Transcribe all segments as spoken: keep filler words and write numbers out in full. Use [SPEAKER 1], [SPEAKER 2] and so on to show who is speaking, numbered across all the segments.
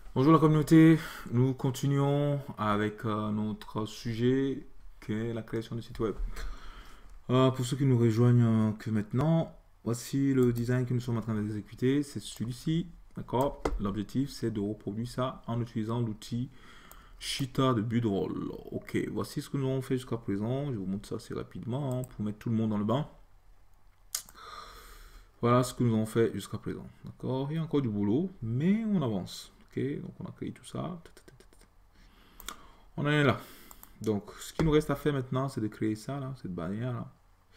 [SPEAKER 1] Bonjour la communauté, nous continuons avec euh, notre sujet qui est la création de sites web. Euh, pour ceux qui nous rejoignent euh, que maintenant, voici le design que nous sommes en train d'exécuter, c'est celui-ci, d'accord? L'objectif c'est de reproduire ça en utilisant l'outil Cheetah de Budroll. Ok, voici ce que nous avons fait jusqu'à présent, je vous montre ça assez rapidement hein, pour mettre tout le monde dans le bain. Voilà ce que nous avons fait jusqu'à présent, d'accord? Il y a encore du boulot, mais on avance. Ok, donc on a créé tout ça. On en est là. Donc, ce qui nous reste à faire maintenant, c'est de créer ça, là, cette bannière, là.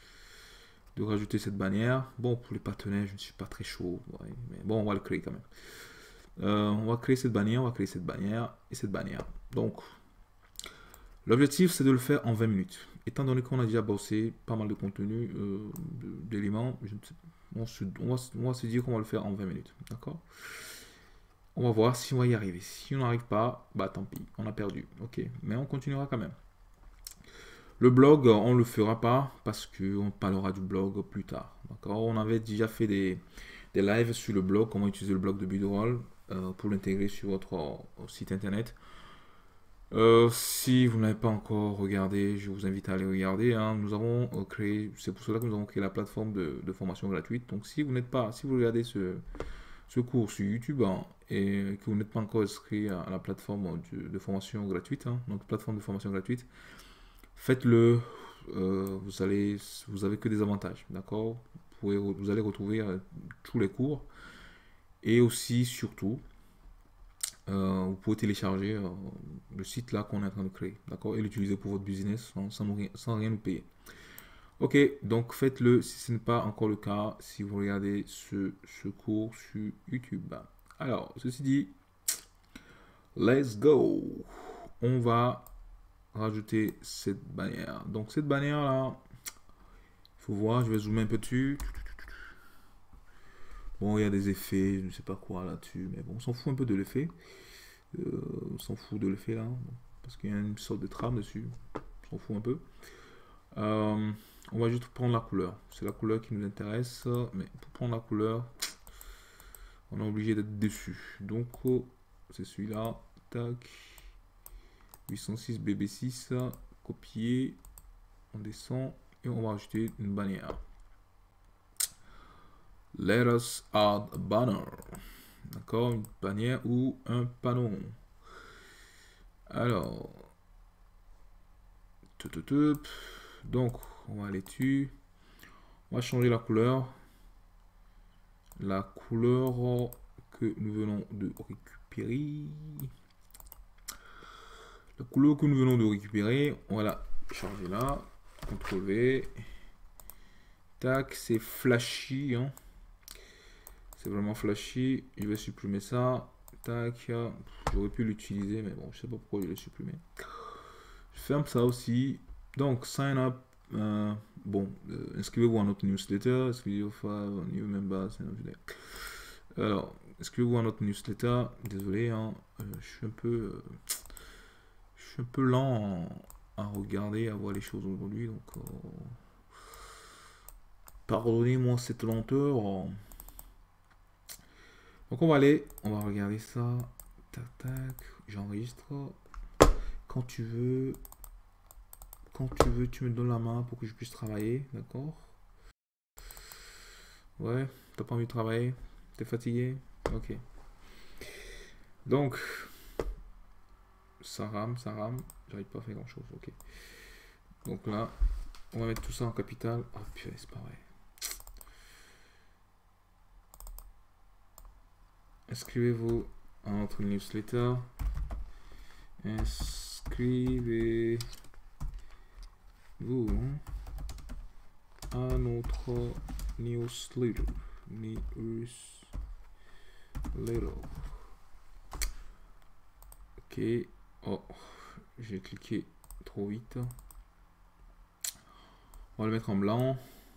[SPEAKER 1] De rajouter cette bannière. Bon, pour les partenaires, je ne suis pas très chaud. Ouais, mais bon, on va le créer quand même. Euh, on va créer cette bannière, on va créer cette bannière et cette bannière. Donc, l'objectif, c'est de le faire en vingt minutes. Étant donné qu'on a déjà bossé pas mal de contenu, euh, d'éléments, on, se, on, va, on va se dire qu'on va le faire en vingt minutes. D'accord? On va voir si on va y arriver. Si on n'arrive pas, bah tant pis, on a perdu. Ok, mais on continuera quand même. Le blog, on ne le fera pas parce qu'on parlera du blog plus tard. On avait déjà fait des, des lives sur le blog, comment utiliser le blog de Budroll euh, pour l'intégrer sur votre euh, site internet. Euh, si vous n'avez pas encore regardé, je vous invite à aller regarder. Hein. Nous avons euh, créé, c'est pour cela que nous avons créé la plateforme de, de formation gratuite. Donc si vous n'êtes pas, si vous regardez ce, ce cours sur YouTube hein, et que vous n'êtes pas encore inscrit à la plateforme de, de formation gratuite, hein, notre plateforme de formation gratuite, faites-le. Euh, vous allez, vous avez que des avantages, d'accord? Vous, pouvez- vous allez retrouver euh, tous les cours et aussi, surtout, euh, vous pouvez télécharger euh, le site là qu'on est en train de créer, d'accord? Et l'utiliser pour votre business sans, sans, nous rien, sans rien nous payer. Ok, donc faites-le si ce n'est pas encore le cas, si vous regardez ce, ce cours sur YouTube. Alors, ceci dit, let's go! On va rajouter cette bannière. Donc cette bannière là, il faut voir, je vais zoomer un peu dessus. Bon, il y a des effets, je ne sais pas quoi là-dessus, mais bon, on s'en fout un peu de l'effet. Euh, on s'en fout de l'effet là, parce qu'il y a une sorte de trame dessus. On s'en fout un peu. Euh, on va juste prendre la couleur. C'est la couleur qui nous intéresse, mais pour prendre la couleur, on est obligé d'être dessus. Donc, oh, c'est celui-là. Tac. huit cent six B B six. Copier. On descend et on va ajouter une bannière. Let us add a banner. D'accord, une bannière ou un panneau. Alors, tout, tout, tout. Donc, on va aller dessus. On va changer la couleur. La couleur que nous venons de récupérer. La couleur que nous venons de récupérer, on va la charger là. contrôle V. Tac, c'est flashy. Hein. C'est vraiment flashy. Je vais supprimer ça. Tac. J'aurais pu l'utiliser, mais bon, je sais pas pourquoi je l'ai supprimé. Je ferme ça aussi. Donc, sign up. Euh, bon, euh, inscrivez-vous à notre newsletter. Inscrivez-vous à new members. Alors, inscrivez-vous à notre newsletter. Désolé, hein, euh, je suis un peu, euh, je suis un peu lent à regarder, à voir les choses aujourd'hui. Donc, euh, pardonnez-moi cette lenteur. Donc, on va aller, on va regarder ça. Tac, tac. J'enregistre. Quand tu veux, quand tu veux, tu me donnes la main pour que je puisse travailler, d'accord? Ouais, t'as pas envie de travailler? T'es fatigué? Ok. Donc, ça rame, ça rame. J'arrive pas à faire grand chose, ok. Donc là, on va mettre tout ça en capital. Oh purée, c'est pas vrai. Inscrivez-vous à notre newsletter. Inscrivez-vous à notre newsletter. Newsletter. Ok. Oh, j'ai cliqué trop vite. On va le mettre en blanc.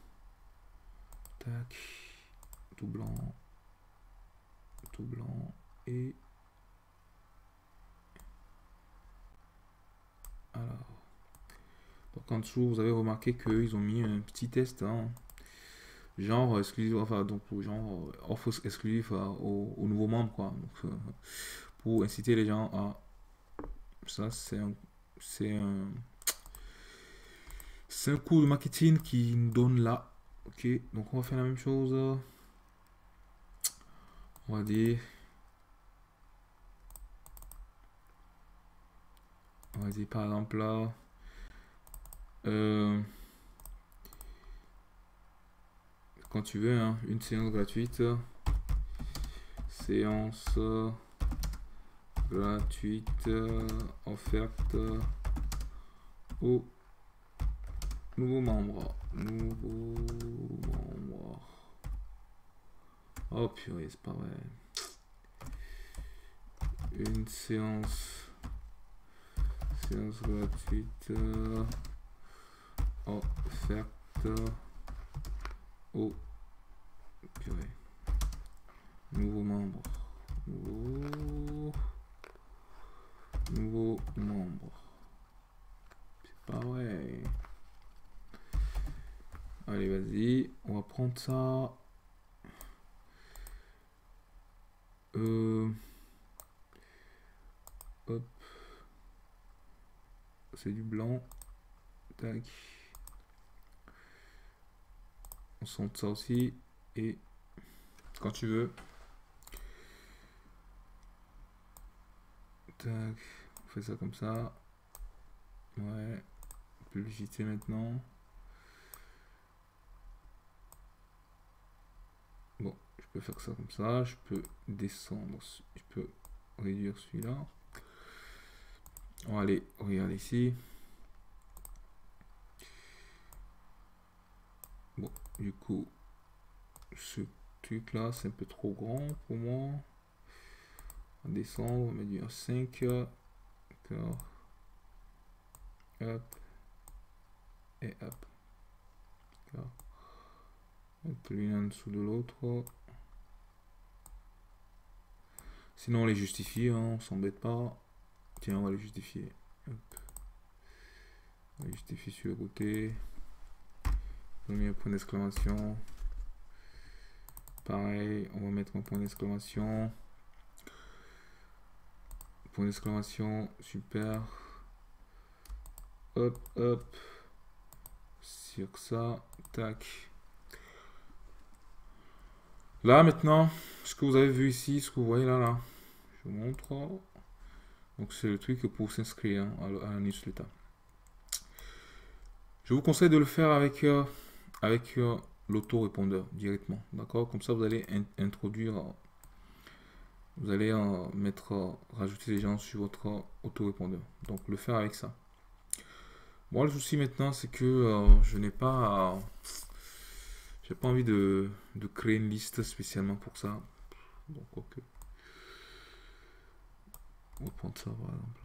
[SPEAKER 1] Tac. Tout blanc. Tout blanc. Et... alors. Donc en dessous, vous avez remarqué qu'ils ont mis un petit test. Hein, genre exclusif, enfin donc genre offre exclusif aux, aux nouveaux membres quoi. Donc, euh, pour inciter les gens à... Ça, c'est un... C'est un... C'est un cours de marketing qui nous donne là. Ok, donc on va faire la même chose. On va dire... On va dire par exemple là... Euh, quand tu veux, hein, une séance gratuite. Séance gratuite offerte aux nouveaux membres. Nouveaux membres. Oh purée, c'est pas vrai. Une séance. Séance gratuite offerte aux purée. Nouveaux membres. Nouveaux, nouveaux membres. C'est pas vrai. Allez, vas-y. On va prendre ça. Euh... Hop. C'est du blanc. Tac. On sent ça aussi. Et quand tu veux. Tac. On fait ça comme ça. Ouais. Publicité maintenant. Bon, je peux faire ça comme ça. Je peux descendre. Je peux réduire celui-là. On va aller regarder ici. Bon, du coup, ce truc là, c'est un peu trop grand pour moi. On descend, on va mettre du cinq. D'accord. Hop. Et hop. D'accord. Mettre l'une en dessous de l'autre. Sinon, on les justifie, hein, on s'embête pas. Tiens, on va les justifier. Hop. On va les justifier sur le côté. Premier point d'exclamation. Pareil, on va mettre un point d'exclamation. Point d'exclamation, super. Hop, hop. Sur ça, tac. Là, maintenant, ce que vous avez vu ici, ce que vous voyez là, là, je vous montre. Donc, c'est le truc pour s'inscrire hein, à la newsletter. Je vous conseille de le faire avec, euh, avec euh, l'autorépondeur directement. D'accord? Comme ça, vous allez in introduire, euh, vous allez euh, mettre, euh, rajouter les gens sur votre euh, autorépondeur. Donc, le faire avec ça. Bon, le souci maintenant, c'est que euh, je n'ai pas, euh, j'ai pas envie de, de créer une liste spécialement pour ça. Donc, ok. On va prendre ça par exemple.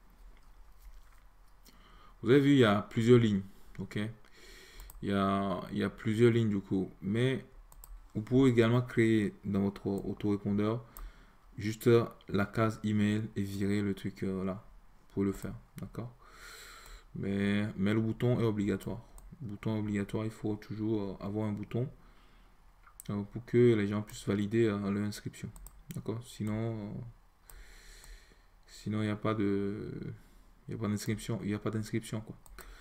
[SPEAKER 1] Vous avez vu, il y a plusieurs lignes. Ok. Il y a, il y a plusieurs lignes du coup. Mais vous pouvez également créer dans votre autorépondeur juste la case email et virer le truc euh, là pour le faire. D'accord. Mais, mais le bouton est obligatoire. Le bouton est obligatoire. Il faut toujours avoir un bouton euh, pour que les gens puissent valider euh, leur inscription. D'accord. Sinon, euh, sinon il n'y a pas de, il n'y a pas d'inscription. Il n'y a pas d'inscription quoi.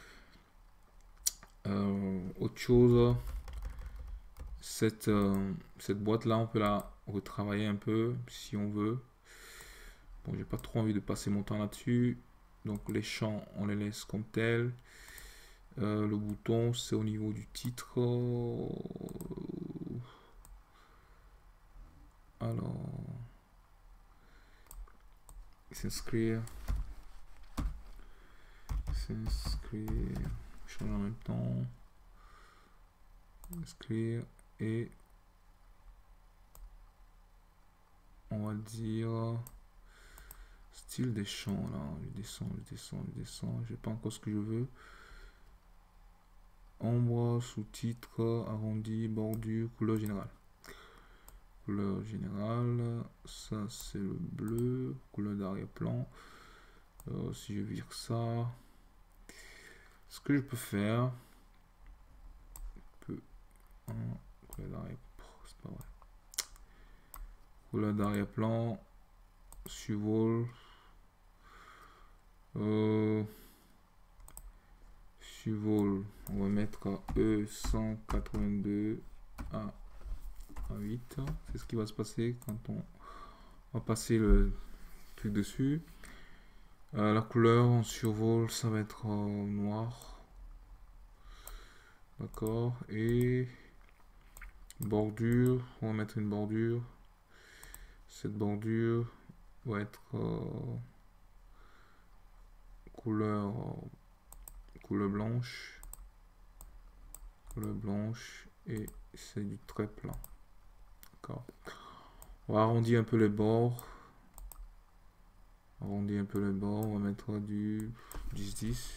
[SPEAKER 1] Euh, autre chose, cette, euh, cette boîte là on peut la retravailler un peu si on veut. Bon, j'ai pas trop envie de passer mon temps là dessus, donc les champs on les laisse comme tel. Euh, le bouton c'est au niveau du titre. Alors s'inscrire, s'inscrire, changer en même temps, inscrire et on va dire style des champs là, je descends, je descends, je descends, j'ai pas encore ce que je veux. Ombre, sous-titre, arrondi, bordure, couleur générale. Couleur générale, ça c'est le bleu, couleur d'arrière-plan. Euh, si je vire ça, ce que je peux faire, peu, hein, couleur d'arrière, c'est pas vrai. Couleur d'arrière-plan, survol. Euh, survol, on va mettre E cent quatre-vingt-deux à, à huit. C'est ce qui va se passer quand on va passer le truc dessus. Euh, la couleur en survol, ça va être euh, noir. D'accord. Et bordure, on va mettre une bordure. Cette bordure va être euh, couleur euh, couleur blanche. Couleur blanche. Et c'est du trait plat. D'accord. On va arrondir un peu les bords. Arrondir un peu les bords. On va mettre du dix, dix.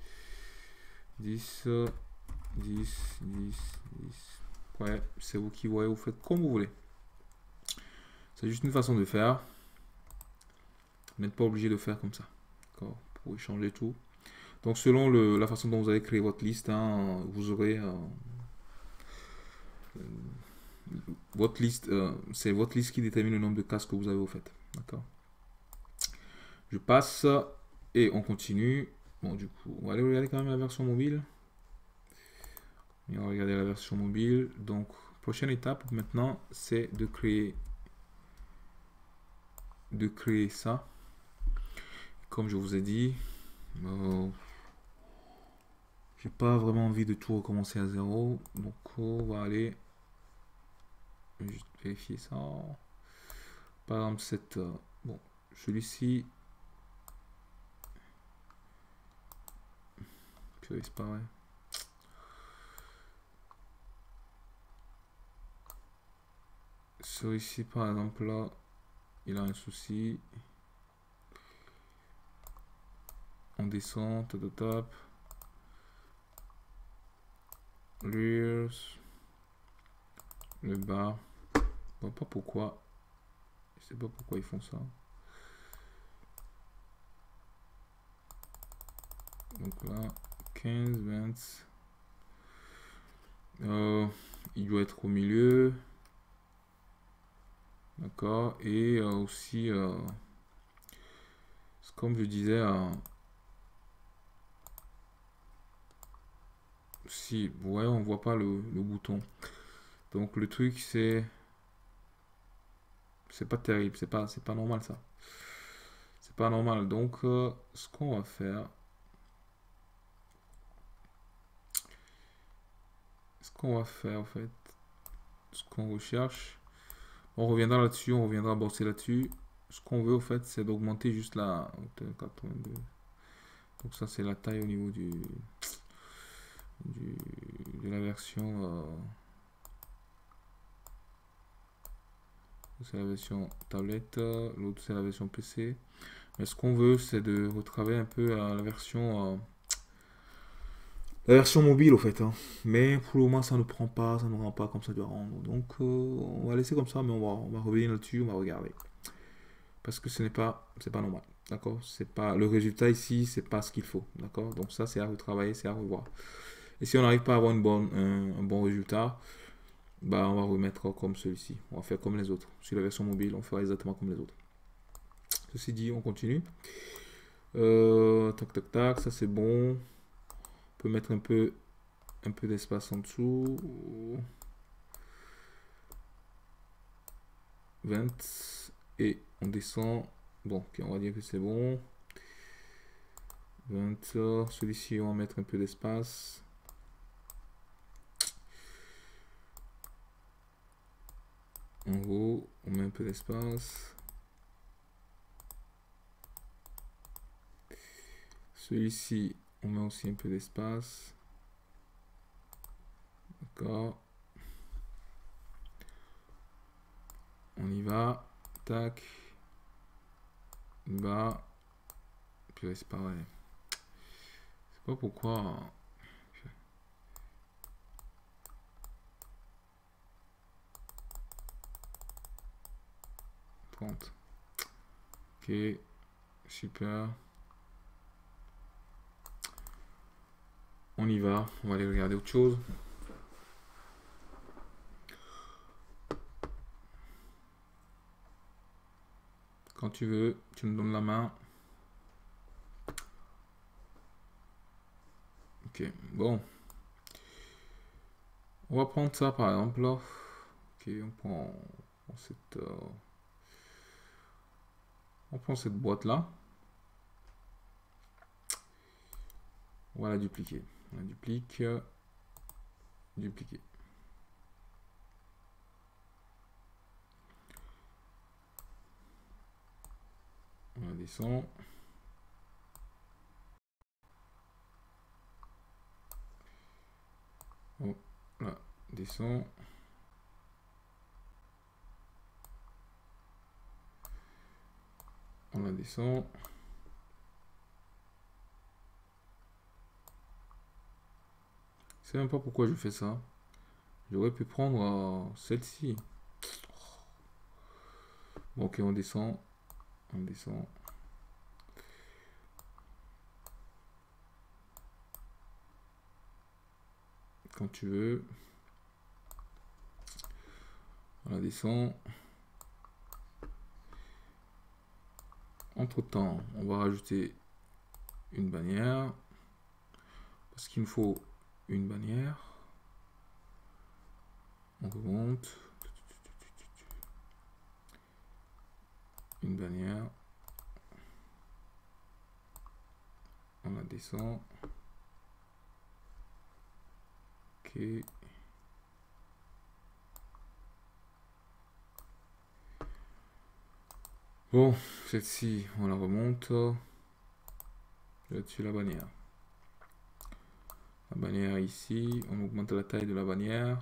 [SPEAKER 1] dix, dix, dix, dix. Ouais, c'est vous qui voyez, vous faites comme vous voulez. C'est juste une façon de faire. Vous n'êtes pas obligé de faire comme ça. D'accord. Vous pouvez changer tout. Donc selon le, la façon dont vous avez créé votre liste, hein, vous aurez euh, euh, votre liste. Euh, c'est votre liste qui détermine le nombre de cases que vous avez au fait. D'accord. Je passe et on continue. Bon, du coup, on va aller regarder quand même la version mobile. Et on va regarder la version mobile. Donc, prochaine étape maintenant, c'est de créer de créer ça. Comme je vous ai dit, euh, j'ai pas vraiment envie de tout recommencer à zéro. Donc, on va aller juste vérifier ça. Par exemple, cette, euh, bon, celui-ci. Puis c'est pareil. Celui-ci, par exemple, là, il a un souci. On descend, top, top, top. Layers. Le bas. Je vois pas pourquoi. Je sais pas pourquoi ils font ça. Donc là, quinze, vingt. Euh, il doit être au milieu. D'accord. Et euh, aussi, euh, comme je disais, euh, si, ouais, on voit pas le, le bouton. Donc le truc, c'est, c'est pas terrible, c'est pas, c'est pas normal ça. C'est pas normal. Donc, euh, ce qu'on va faire, ce qu'on va faire en fait, ce qu'on recherche, on reviendra là-dessus, on reviendra bosser là-dessus. Ce qu'on veut, en fait, c'est d'augmenter juste la quatre-vingt-deux. Donc ça, c'est la taille au niveau du, du de la version. Euh, c'est la version tablette. L'autre, c'est la version P C. Mais ce qu'on veut, c'est de retravailler un peu à la version. Euh, la version mobile, au fait. Hein. Mais pour le moment, ça ne prend pas, ça ne rend pas comme ça doit rendre. Donc, euh, on va laisser comme ça, mais on va, on va revenir là-dessus, on va regarder. Parce que ce n'est pas, c'est pas normal, d'accord. C'est pas le résultat ici, c'est pas ce qu'il faut, d'accord. Donc ça, c'est à retravailler, c'est à revoir. Et si on n'arrive pas à avoir une bonne, un, un bon résultat, bah on va remettre comme celui-ci. On va faire comme les autres. Sur la version mobile, on fera exactement comme les autres. Ceci dit, on continue. Euh, tac, tac, tac, ça c'est bon. On peut mettre un peu, un peu d'espace en dessous. vingt. Et on descend. Bon, okay, on va dire que c'est bon. vingt. Celui-ci, on va mettre un peu d'espace. En haut, on met un peu d'espace. Celui-ci, on met aussi un peu d'espace. D'accord. On y va. Tac. Bas. Puis c'est pareil. C'est pas pourquoi. trente. Ok. Super. On y va. On va aller regarder autre chose. Quand quand tu veux, tu me donnes la main. Ok, bon. On va prendre ça par exemple là. Ok, on prend, on prend cette, euh, on prend cette boîte là. On va la dupliquer. On la duplique. Dupliquer. On la descend. On la descend. On la descend. Je sais même pas pourquoi je fais ça. J'aurais pu prendre euh, celle-ci. Bon, ok, on descend. On descend. Quand tu veux. On la descend. Entre temps, on va rajouter une bannière. Parce qu'il nous faut une bannière. On remonte. Une bannière. On la descend. Ok. Bon, celle-ci, on la remonte. Là-dessus, la bannière. La bannière ici, on augmente la taille de la bannière.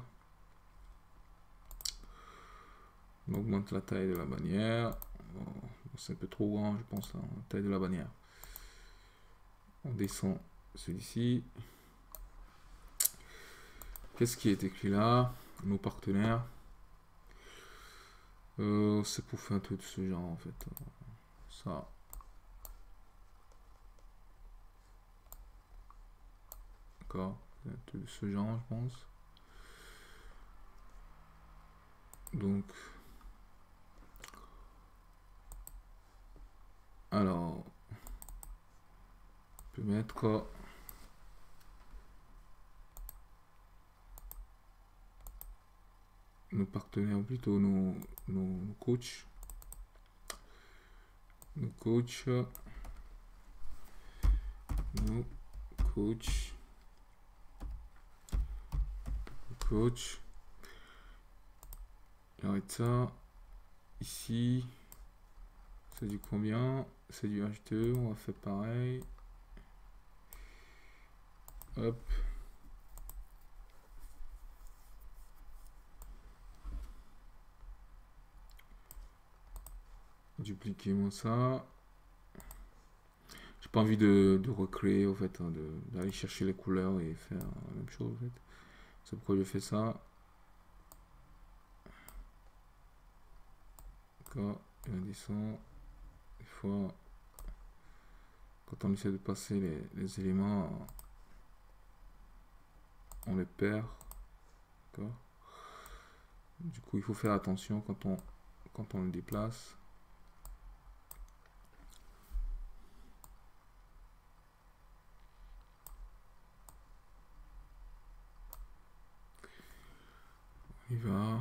[SPEAKER 1] On augmente la taille de la bannière. Bon, c'est un peu trop grand, je pense, hein, la taille de la bannière. On descend celui-ci. Qu'est-ce qui est écrit là? Nos partenaires. Euh, c'est pour faire un truc de ce genre, en fait. Ça. D'accord. Un truc de ce genre, je pense. Donc. Alors. On peut mettre. Nos partenaires, ou plutôt nos, nos, nos coachs. Nos coachs. Nos coachs. Coach. Arrête ça. Ici. C'est du combien? C'est du H deux. On va faire pareil. Hop. Dupliquez-moi ça. J'ai pas envie de, de recréer, en fait, hein, d'aller chercher les couleurs et faire la même chose, en fait. C'est pourquoi je fais ça. D'accord. Et on descend. Des fois, quand on essaie de passer les, les éléments, on les perd. D'accord. Du coup, il faut faire attention quand on, quand on le déplace. On y va.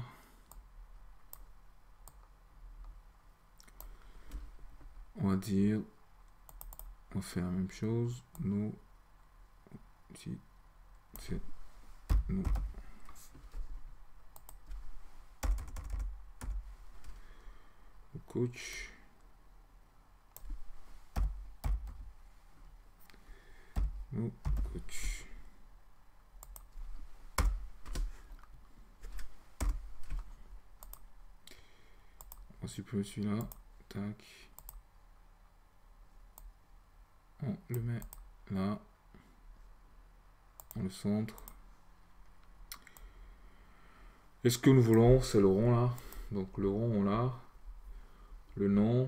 [SPEAKER 1] On va dire, on va faire la même chose. Nous, si c'est nous. Le coach. Nous, coach. On supprime celui-là. Tac. On le met là. On le centre. Et ce que nous voulons, c'est le rond là. Donc le rond, on l'a. Le nom.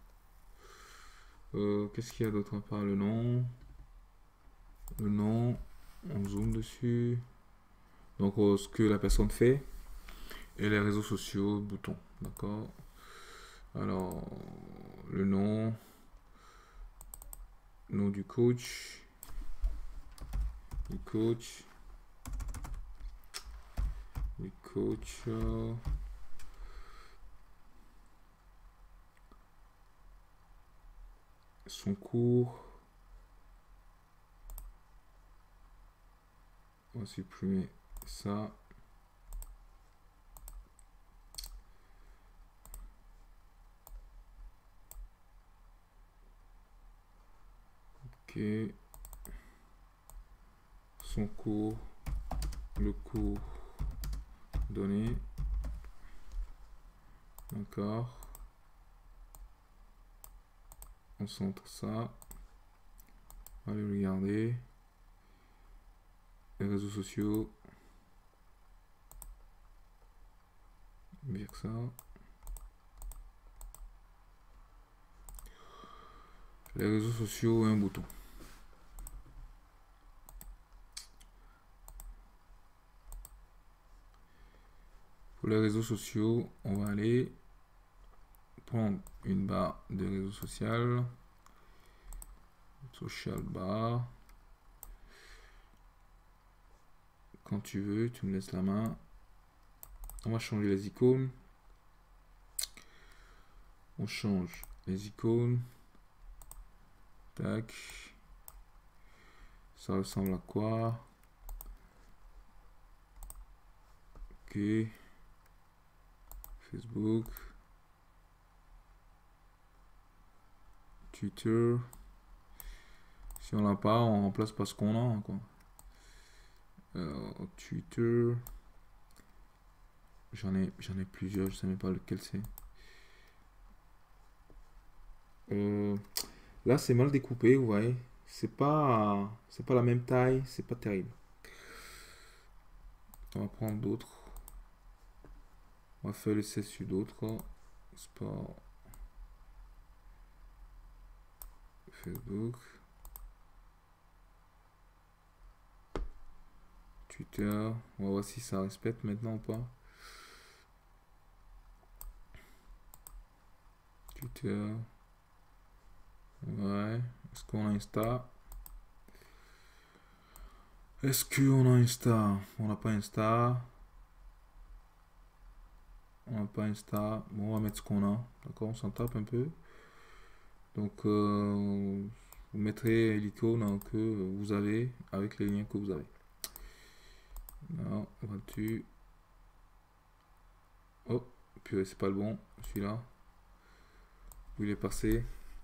[SPEAKER 1] Euh, Qu'est-ce qu'il y a d'autre à part le nom? Le nom. On zoome dessus. Donc euh, ce que la personne fait. Et les réseaux sociaux, bouton. D'accord. Alors, le nom, nom du coach, du coach, du coach, euh, son cours. On va supprimer ça. Ok. Son cours, le cours donné. D'accord. On centre ça. On va aller regarder. Les réseaux sociaux. Bien que ça. Les réseaux sociaux et un bouton. Pour les réseaux sociaux, on va aller prendre une barre de réseau social. Social bar. Quand tu veux, tu me laisses la main. On va changer les icônes. On change les icônes. Tac. Ça ressemble à quoi? Ok. Facebook. Twitter. Si on l'a pas, on remplace par ce qu'on a, quoi. Alors, Twitter. J'en ai, j'en ai plusieurs, je sais même pas lequel c'est. Euh, là, c'est mal découpé, vous voyez. C'est pas, c'est pas la même taille, c'est pas terrible. On va prendre d'autres. On va faire le seize sur d'autres. Sport. Facebook. Twitter. On va voir si ça respecte maintenant ou pas. Twitter. Ouais. Est-ce qu'on a Insta? Est-ce qu'on a Insta? On n'a pas Insta. On n'a pas Insta. Bon, on va mettre ce qu'on a. D'accord, on s'en tape un peu. Donc, euh, vous mettrez l'icône que vous avez avec les liens que vous avez. Non, vois-tu. Oh, puis c'est pas le bon, celui-là. Où il est passé.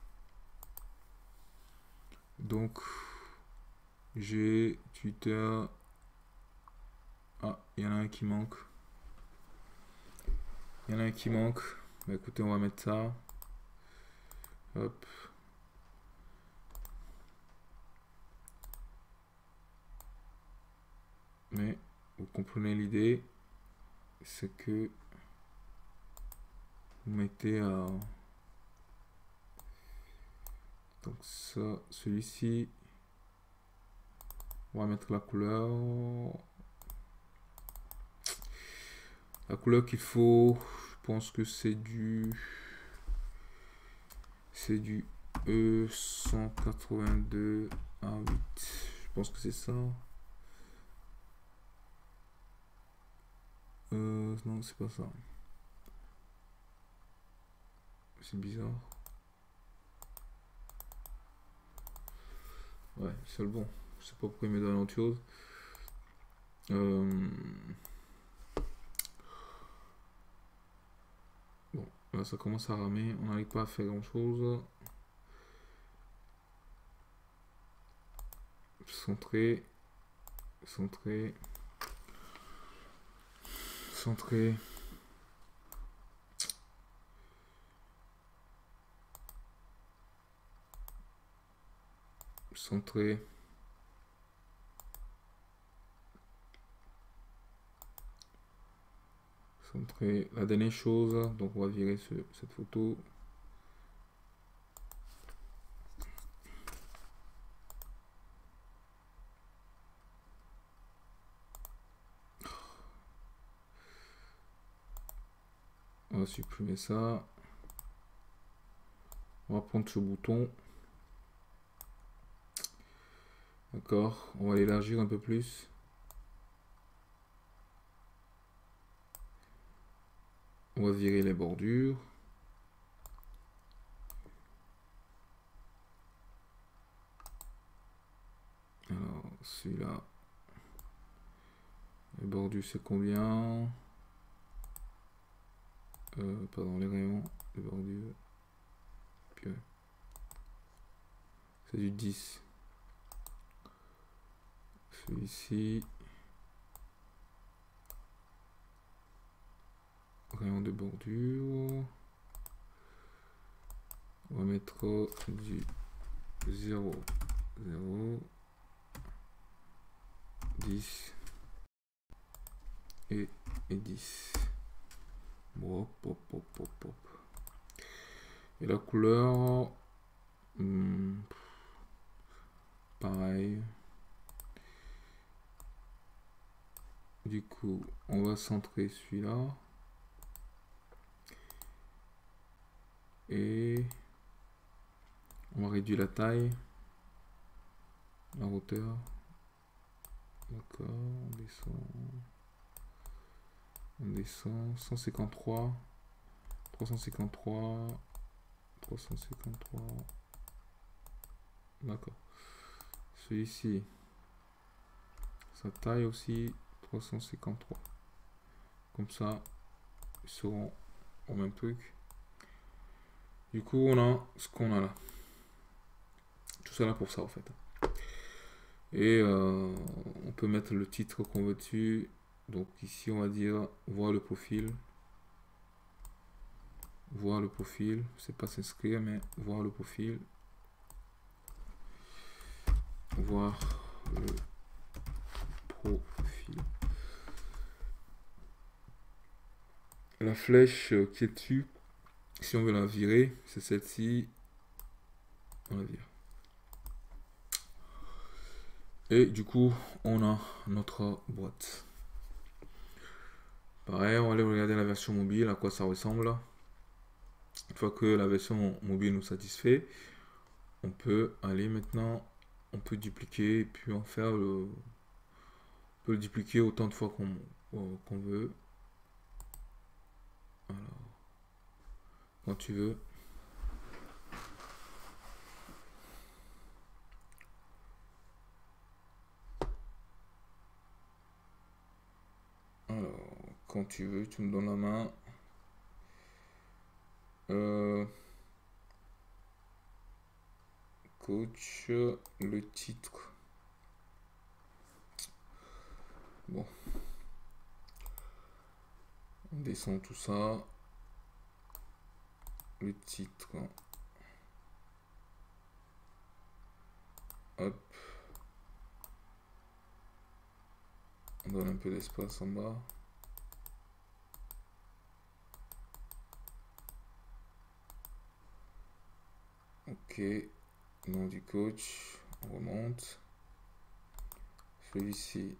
[SPEAKER 1] Donc, j'ai Twitter. Ah, il y en a un qui manque. Il y en a un qui manque. Bah, écoutez, on va mettre ça. Hop. Mais vous comprenez l'idée, c'est que vous mettez euh, donc ça, celui-ci, on va mettre la couleur, la couleur qu'il faut. Je pense que c'est du, c'est du E cent quatre-vingt-deux A huit. Je pense que c'est ça. Euh, non, c'est pas ça. C'est bizarre. Ouais, c'est le bon. Je sais pas pourquoi il me donne autre chose. Euh... Bon, là ça commence à ramer. On n'arrive pas à faire grand chose. Centré. Centré. Centré. Centré. Centré. La dernière chose, donc on va virer ce, cette photo. On va supprimer ça. On va prendre ce bouton. D'accord, on va l'élargir un peu plus. On va virer les bordures. Alors, celui-là. Les bordures, c'est combien? euh, Pardon, les rayons, les bordures. C'est du dix. Celui-ci. Rayon de bordure. On va mettre du zéro, zéro, dix et, et dix. Bon, hop, hop, hop, hop, hop. Et la couleur, hmm, pareil. Du coup, on va centrer celui-là. Et on va réduire la taille, la hauteur. D'accord, on descend. On descend. cent cinquante-trois. trois cent cinquante-trois. trois cent cinquante-trois. D'accord. Celui-ci. Sa taille aussi. trois cent cinquante-trois. Comme ça, ils seront au même truc. Du coup, on a ce qu'on a là. Tout ça là pour ça, en fait. Et euh, on peut mettre le titre qu'on veut dessus. Donc ici, on va dire voir le profil. Voir le profil. C'est pas s'inscrire, mais voir le profil. Voir le profil. La flèche qui est dessus, si on veut la virer, c'est celle-ci. On la vire. Et du coup, on a notre boîte. Pareil, on va aller regarder la version mobile, à quoi ça ressemble. Une fois que la version mobile nous satisfait, on peut aller maintenant, on peut dupliquer et puis en faire le, on peut le dupliquer autant de fois qu'on qu'on veut. Alors, quand tu veux. Alors, quand tu veux, tu me donnes la main. Euh, coach, le titre. Bon. On descend tout ça. Le titre. Hop. On donne un peu d'espace en bas. Ok. Nom du coach. On remonte. Celui-ci.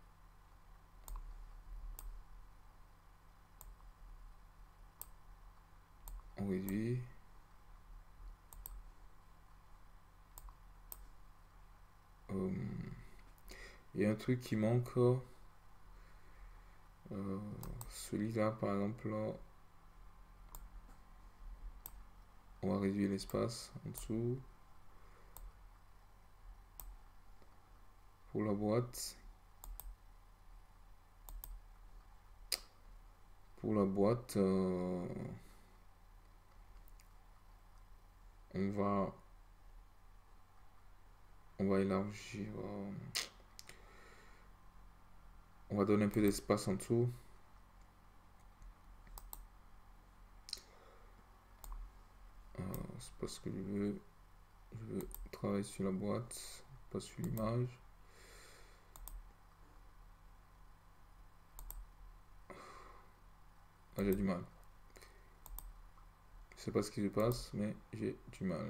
[SPEAKER 1] On réduit. Euh, il y a un truc qui manque. Euh, celui-là, par exemple, là, on va réduire l'espace en dessous. Pour la boîte. Pour la boîte, euh, on va on va élargir. Euh, on va donner un peu d'espace en dessous. Euh, c'est pas ce que je veux. Je veux travailler sur la boîte, pas sur l'image. Ah, j'ai du mal. Je sais pas ce qui se passe, mais j'ai du mal.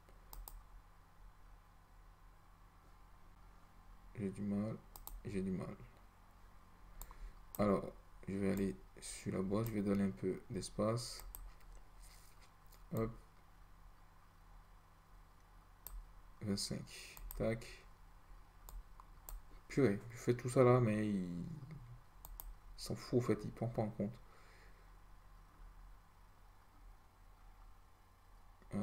[SPEAKER 1] J'ai du mal, j'ai du mal. Alors, je vais aller sur la boîte, je vais donner un peu d'espace. Hop. vingt-cinq. Tac. Purée, je fais tout ça là, mais il s'en fout en fait, il prend pas en compte. Euh,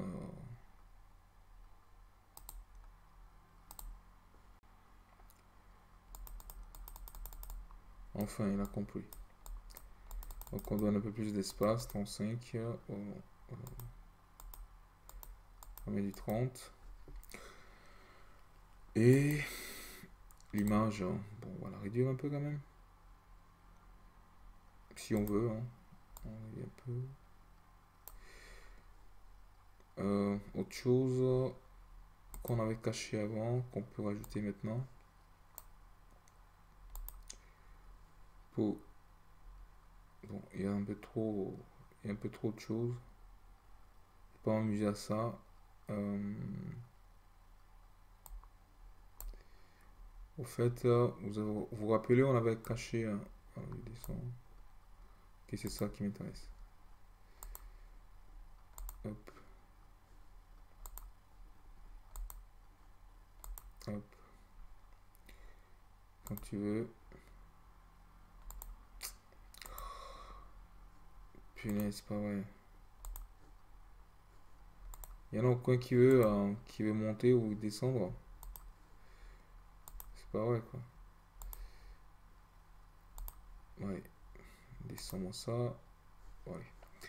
[SPEAKER 1] Enfin, il a compris. Donc on donne un peu plus d'espace, trente-cinq. Euh, euh, on met du trente. Et l'image, hein, bon, on va la réduire un peu quand même. Si on veut, hein. On réduit un peu. Euh, autre chose qu'on avait caché avant, qu'on peut rajouter maintenant. Pour... Bon, il y a un peu trop, il y a un peu trop de choses. Pas m'amuser à ça. Euh, Au fait, euh, vous vous, vous rappelez, on avait caché un. Ah, je descends. Ok, c'est ça qui m'intéresse. Hop, hop. Quand tu veux. Punaise, c'est pas vrai. Il y en a aucun qui veut, euh, qui veut monter ou descendre. C'est pas vrai, quoi. Ouais, descends-moi ça. Ouais.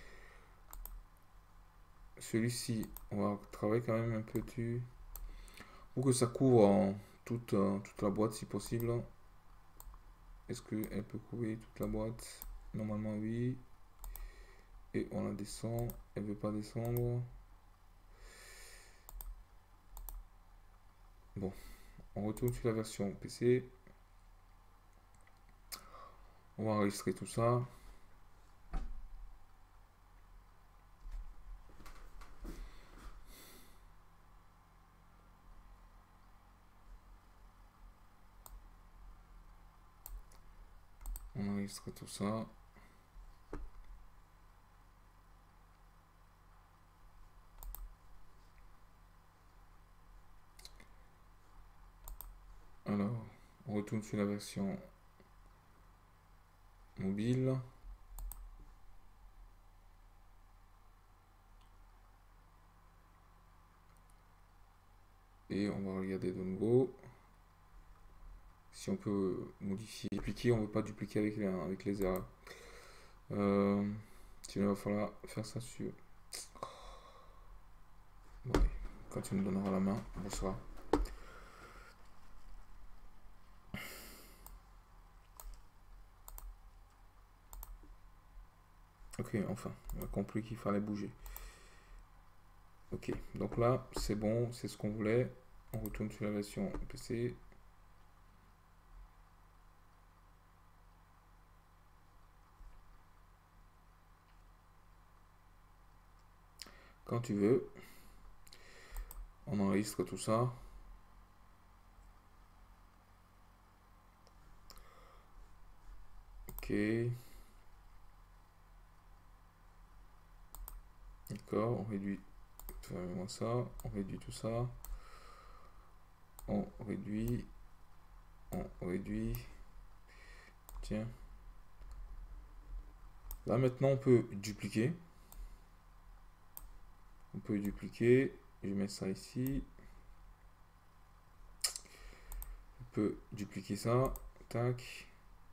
[SPEAKER 1] Celui-ci, on va travailler quand même un peu dessus. Pour que ça couvre en toute, euh, toute la boîte si possible. Est-ce qu'elle peut couvrir toute la boîte? Normalement, oui. Et on la descend. Elle veut pas descendre. Bon, on retourne sur la version P C. On va enregistrer tout ça. On enregistre tout ça. Alors, on retourne sur la version mobile. Et on va regarder de nouveau. Si on peut modifier, dupliquer, on ne veut pas dupliquer avec les, avec les erreurs. Euh, sinon, il va falloir faire ça sur... Ouais, quand tu nous donneras la main, bonsoir. Ok, enfin, on a compris qu'il fallait bouger. Ok, donc là, c'est bon, c'est ce qu'on voulait. On retourne sur la version P C. Quand tu veux, on enregistre tout ça. Ok. D'accord, on réduit. Fais-moi ça, on réduit tout ça. On réduit. On réduit. Tiens. Là maintenant on peut dupliquer. On peut dupliquer. Je mets ça ici. On peut dupliquer ça. Tac.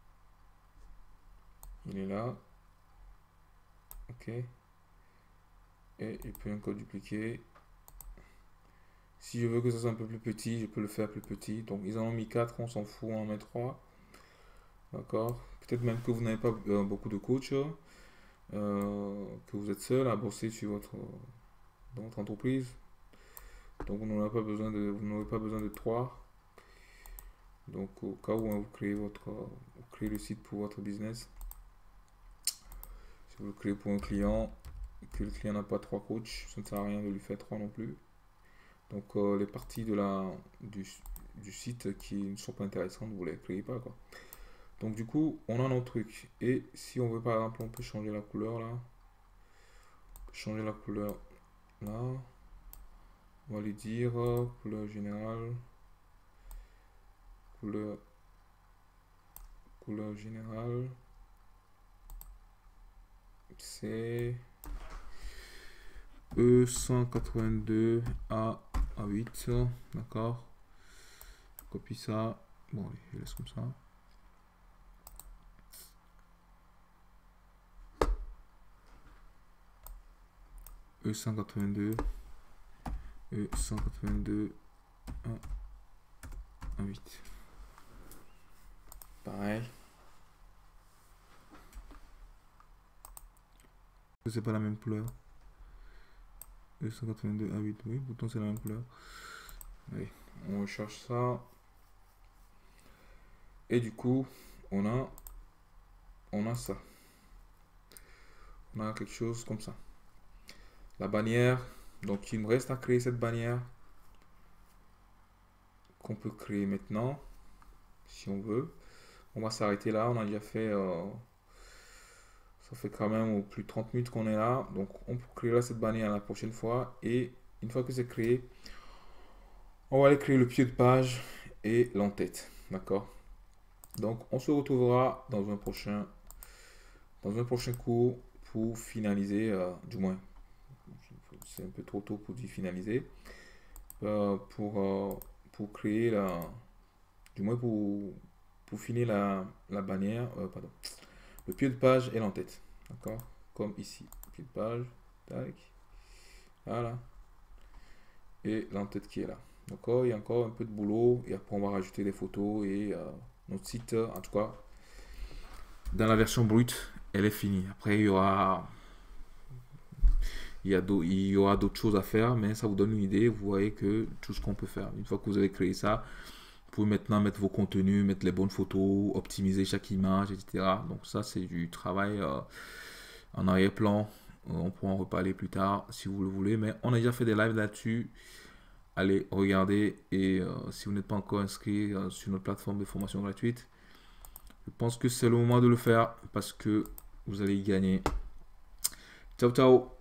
[SPEAKER 1] Il est là. Ok. Et je peux encore dupliquer. Si je veux que ça soit un peu plus petit, je peux le faire plus petit. Donc ils en ont mis quatre, on s'en fout, on en met trois. D'accord. Peut-être même que vous n'avez pas euh, beaucoup de coachs, euh, que vous êtes seul à bosser sur votre, dans votre entreprise. Donc vous n'aurez pas besoin de, vous n'aurez pas besoin de trois. Donc au cas où hein, vous créez votre, vous créez le site pour votre business. Si vous le créez pour un client, et que le client n'a pas trois coachs, ça ne sert à rien de lui faire trois non plus. Donc euh, les parties de la, du, du site qui ne sont pas intéressantes, vous ne les créez pas quoi. Donc du coup, on a notre truc. Et si on veut par exemple, on peut changer la couleur là. Changer la couleur là. On va lui dire euh, couleur générale. Couleur. Couleur générale. C'est E cent quatre-vingt-deux A huit. D'accord. Copie ça. Bon, allez, je laisse comme ça. E cent quatre-vingt-deux. E cent quatre-vingt-deux A huit. Pareil. C'est pas la même couleur. E cent quatre-vingt-deux A huit, oui, pourtant c'est la même couleur. Allez, on recherche ça. Et du coup, on a, on a ça. On a quelque chose comme ça. La bannière. Donc, il me reste à créer cette bannière qu'on peut créer maintenant, si on veut. On va s'arrêter là. On a déjà fait, euh, ça fait quand même plus de trente minutes qu'on est là. Donc, on peut créer là cette bannière la prochaine fois. Et une fois que c'est créé, on va aller créer le pied de page et l'entête. D'accord? Donc, on se retrouvera dans un prochain, dans un prochain cours pour finaliser, euh, du moins, c'est un peu trop tôt pour dire finaliser, euh, pour, euh, pour créer la, du moins pour, pour finir la, la bannière, euh, pardon, le pied de page et l'entête. D'accord? Comme ici, pied de page, tac, voilà, et l'entête qui est là. D'accord? Il y a encore un peu de boulot et après on va rajouter des photos et euh, notre site, en tout cas, dans la version brute, elle est finie. Après, il y aura, il y a il y aura d'autres choses à faire, mais ça vous donne une idée. Vous voyez que tout ce qu'on peut faire. Une fois que vous avez créé ça, vous pouvez maintenant mettre vos contenus, mettre les bonnes photos, optimiser chaque image, et cetera. Donc ça, c'est du travail euh, en arrière-plan. Euh, on pourra en reparler plus tard si vous le voulez, mais on a déjà fait des lives là-dessus. Allez, regardez, et euh, si vous n'êtes pas encore inscrit euh, sur notre plateforme de formation gratuite, je pense que c'est le moment de le faire parce que vous allez y gagner. Ciao, ciao!